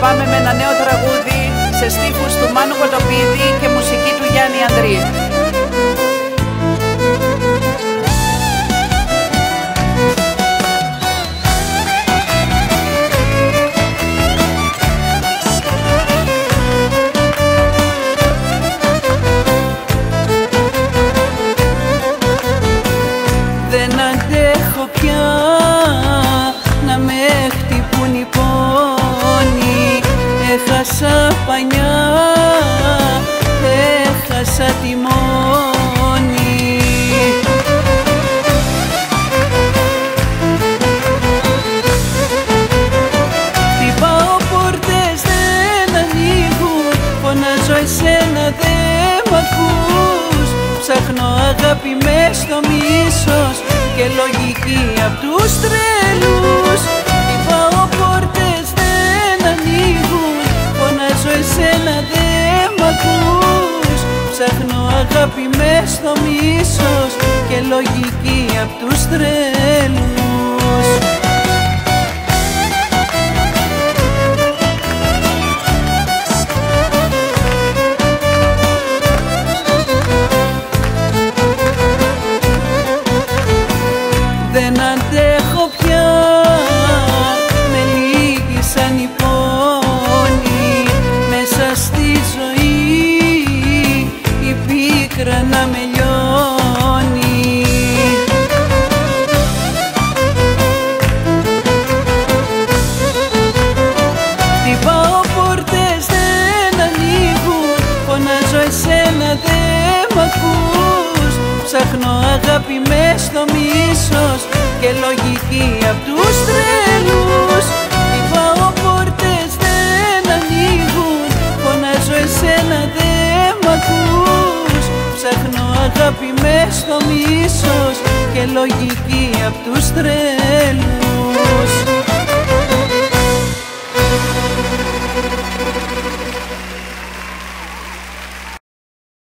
πάμε με ένα νέο τραγούδι σε στίχους του Μάνου Κοτοπίδη και μουσική του Γιάννη Ανδρή. Δεν αντέχω πια να με χτυπούν οι πόνοι. Έχασα πανιά, έχασα τιμόνι. Χτυπάω πόρτες, δεν ανοίγουν, φωνάζω εσένα, δεν μ' ακούς. Ψάχνω αγάπη μες στο μίσος και λογική απ' τους τρέλους. Χτυπάω πόρτες, δεν ανοίγουν, φωνάζω εσένα, δεν μ' ακούς. Ψάχνω αγάπη μες στο μίσος και λογική απ' τους τρέλους. Δεν αντέχω πια, με λύγησαν οι πόνοι. Μέσα στη ζωή η πίκρα να με λιώνει. Χτυπάω πόρτες, δεν ανοίγουν, φωνάζω εσένα, δεν μ' ακούς. Ψάχνω αγάπη μες στο μίσος και λογική απ' τους τρέλους. Χτυπάω πόρτες, δεν ανοίγουν, φωνάζω εσένα, δεν μ' ακούς. Ψάχνω αγάπη μες στο μίσος και λογική απ' τους τρέλους.